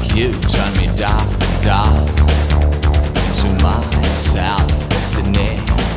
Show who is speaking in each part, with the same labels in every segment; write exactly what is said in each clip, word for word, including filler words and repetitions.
Speaker 1: you turn me dark, dark to my self-destiny.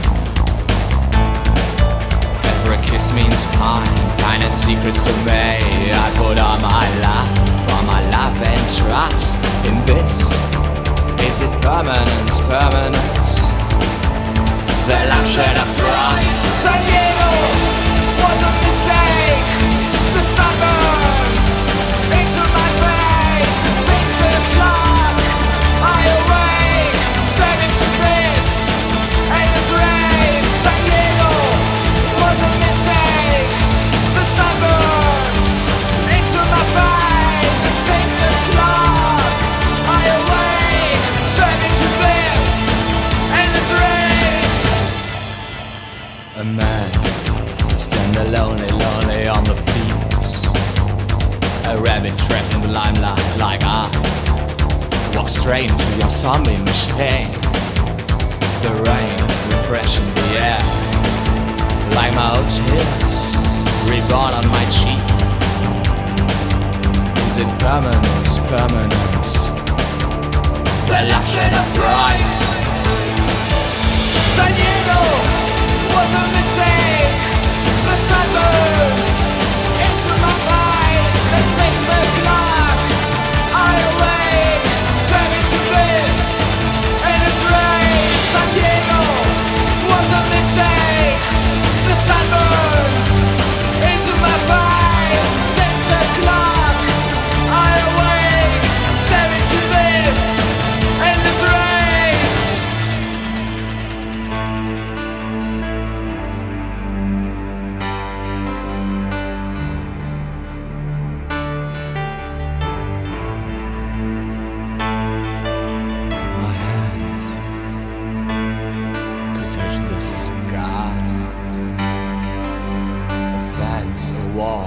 Speaker 1: Every kiss means pine, pine and secrets to me. I put all my love, all my love and trust in this. Is it permanence, permanence? The lampshade of fright. San Diego was a mistake. The sun burns into my face. Six o'clock, I awake, step into this endless race. San Diego was a mistake. The sun burns into my face. Six o'clock, I awake, step into this endless race. A man standing lonely, lonely on the fields. A rabbit trapped in the limelight like I walk straight into your zombie machine. The rain refreshing the air, like my old tears reborn on my cheek. Is it permanence, permanence? The lampshade of fright. San Diego was a mistake. The sun burns into my eyes at six o'clock. I awake, step into this endless race. San Diego was a mistake. The sun burns into my eyes at six o'clock. I awake, step into this endless race. My hands could touch the sky, a fence, a wall.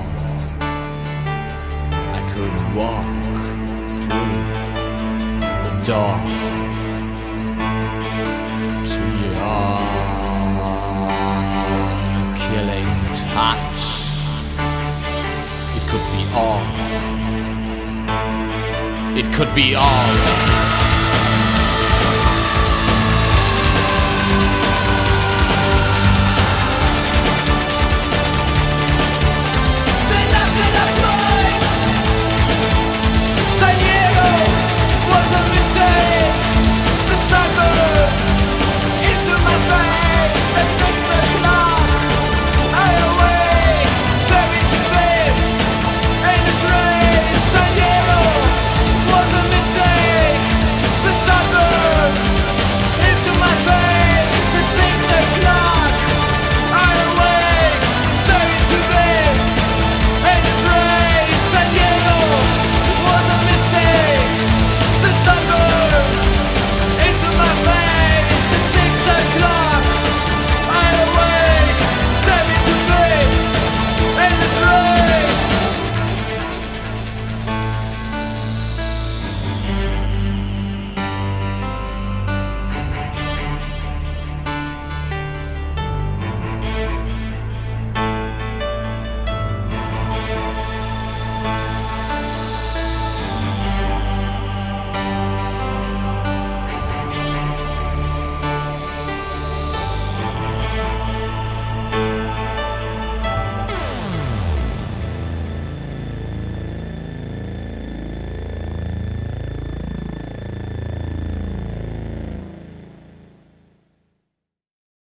Speaker 1: I could walk through the door to your killing touch. It could be all. It could be all.